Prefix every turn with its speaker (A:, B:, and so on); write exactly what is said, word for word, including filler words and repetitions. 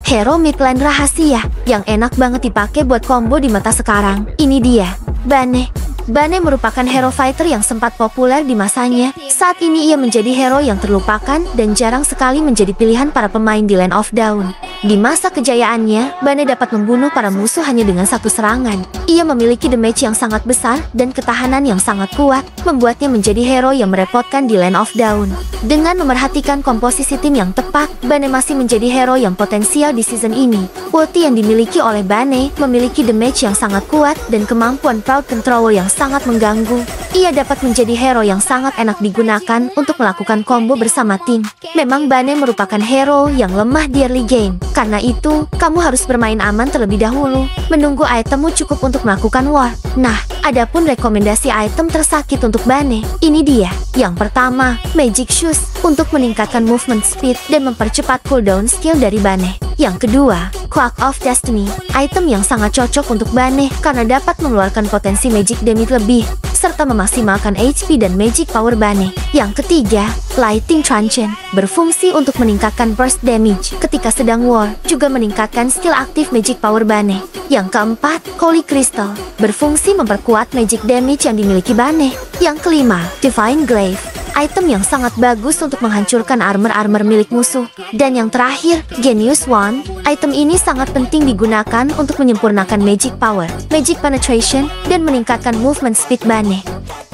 A: hero midlane rahasia yang enak banget dipakai buat combo di meta sekarang. Ini dia, Bane. Bane merupakan hero fighter yang sempat populer di masanya. Saat ini ia menjadi hero yang terlupakan dan jarang sekali menjadi pilihan para pemain di Land of Dawn. Di masa kejayaannya, Bane dapat membunuh para musuh hanya dengan satu serangan. Ia memiliki damage yang sangat besar dan ketahanan yang sangat kuat, membuatnya menjadi hero yang merepotkan di Land of Dawn. Dengan memerhatikan komposisi tim yang tepat, Bane masih menjadi hero yang potensial di season ini. Ulti yang dimiliki oleh Bane memiliki damage yang sangat kuat dan kemampuan crowd control yang sangat mengganggu. Ia dapat menjadi hero yang sangat enak digunakan untuk melakukan combo bersama tim. Memang Bane merupakan hero yang lemah di early game. Karena itu, kamu harus bermain aman terlebih dahulu, menunggu itemmu cukup untuk melakukan war. Nah, adapun rekomendasi item tersakit untuk Bane, ini dia. Yang pertama, Magic Shoes, untuk meningkatkan movement speed dan mempercepat cooldown skill dari Bane. Yang kedua, Cloak of Destiny, item yang sangat cocok untuk Bane karena dapat mengeluarkan potensi magic damage lebih, serta memaksimalkan H P dan magic power Bane. Yang ketiga, Lighting Truncheon, berfungsi untuk meningkatkan burst damage ketika sedang war, juga meningkatkan skill aktif magic power Bane. Yang keempat, Holy Crystal, berfungsi memperkuat magic damage yang dimiliki Bane. Yang kelima, Divine Glaive, item yang sangat bagus untuk menghancurkan armor-armor milik musuh. Dan yang terakhir, Genius Wand, item ini sangat penting digunakan untuk menyempurnakan magic power, magic penetration, dan meningkatkan movement speed Bane.